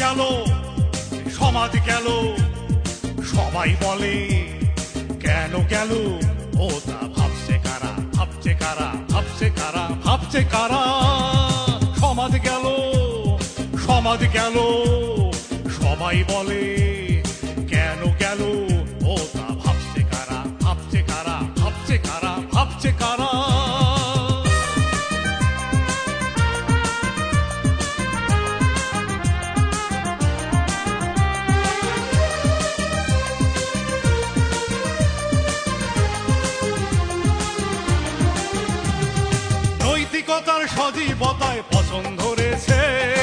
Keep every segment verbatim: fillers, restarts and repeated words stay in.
গেল সমাজ গেল সবাই বলে কেন গেল ও তা ভাবছে কারা ভাবছে কারা ভাবছে কারা ভাবছে কারা সমাজ গেল সমাজ গেল সবাই বলে কেন গেল ও তা ভাবছে কারা ভাবছে কারা ভাবছে কারা ভাবছে কারা নৈতিকতার সজীবতায় পছন্দ ধরেছে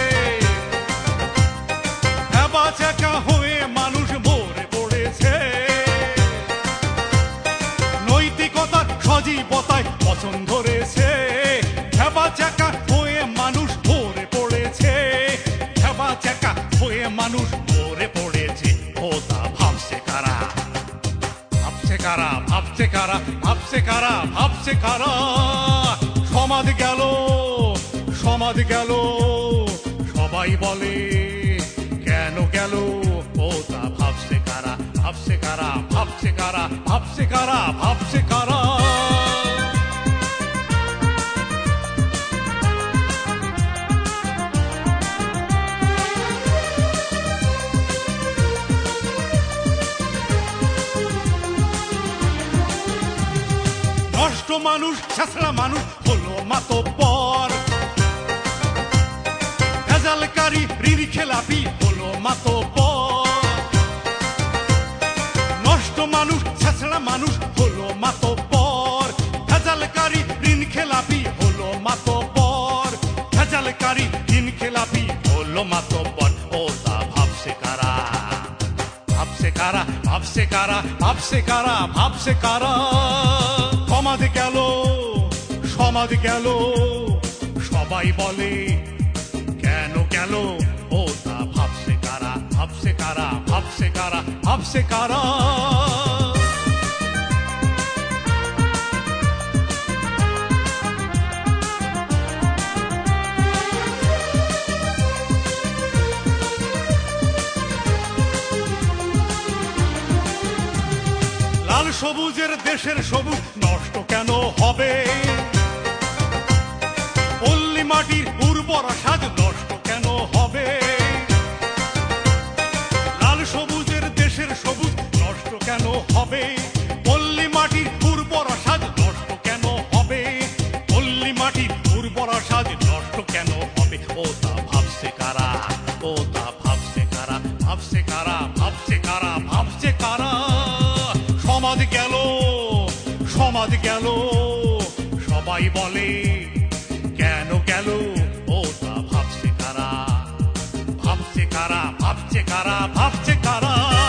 চাকা হয়ে মানুষ মরে পড়েছে নৈতিকতার সজীবতায় পছন্দ ধরেছে খেবা চাকা হয়ে মানুষ মরে পড়েছে খেবা চাকা হয়ে মানুষ মরে পড়েছে ও তা ভাবছে কারা ভাবছে কারা ভাবছে কারা ভাবছে কারা ভাবছে কারা সমাজ গেল সমাজ গেল সবাই বলে কেন গেল ও তা ভাবছে কারা ভাবছে কারা ভাবছে কারা ভাবছে কারা ভাবছে কারা নষ্ট মানুষ ছেঁচড়া মানুষ হলো মাতব্বর ভেজালকারী ঋণ খেলাপি হলো মাতব্বর নষ্ট মানুষ ছেঁচড়া মানুষ হলো মাতব্বর ভেজালকারী ঋণ খেলাপি হলো মাতব্বর ভেজালকারী ঋণ খেলাপি হলো মাতব্বর ও তা ভাবছে কারা ভাবছে কারা ভাবছে কারা ভাবছে কারা ভাবছে কারা সমাজ গেল সমাজ গেল সবাই বলে কেন গেল ও তা ভাবছে কারা ভাবছে কারা ভাবছে কারা ভাবছে কারা লাল সবুজের দেশের সবুজ নষ্ট কেন হবে পল্লী মাটির উর্বর সাজ নষ্ট কেন হবে লাল সবুজের দেশের সবুজ নষ্ট কেন হবে পল্লী মাটির উর্বর সাজ নষ্ট কেন হবে পল্লী মাটির উর্বর সাজ নষ্ট কেন হবে ও তা ভাবছে কারা ও তা ভাবছে কারা ভাবছে কারা ভাবছে কারা ভাবছে কারা সমাজ গেল সমাজ গেল সবাই বলে কেন গেল ও তা ভাবছে কারা ভাবছে কারা ভাবছে কারা ভাবছে কারা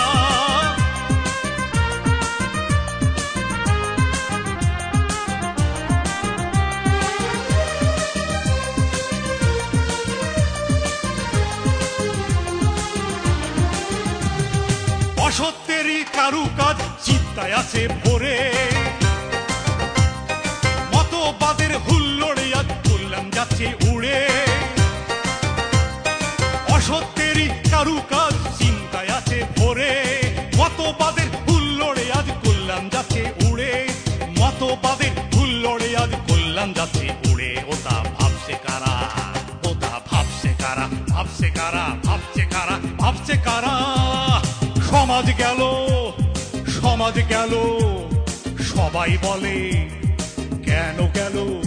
অসত্যেরই কারুকাজ চিন্তায় আছে ভরে মতবাদের হুল্লোড়ে আজ কল্যাণ যাচ্ছে উড়ে অসত্যেরই কারুকাজ চিন্তায় আছে ভরে মতবাদের হুল্লোড়ে আজ কল্যাণ যাচ্ছে উড়ে মতবাদের হুল্লোড়ে আজ কল্যাণ যাচ্ছে উড়ে ও তা ভাবছে কারা ও তা ভাবছে কারা ভাবছে কারা ভাবছে কারা ভাবছে কারা সমাজ গেল সমাজ গেল সবাই বলে কেন গেল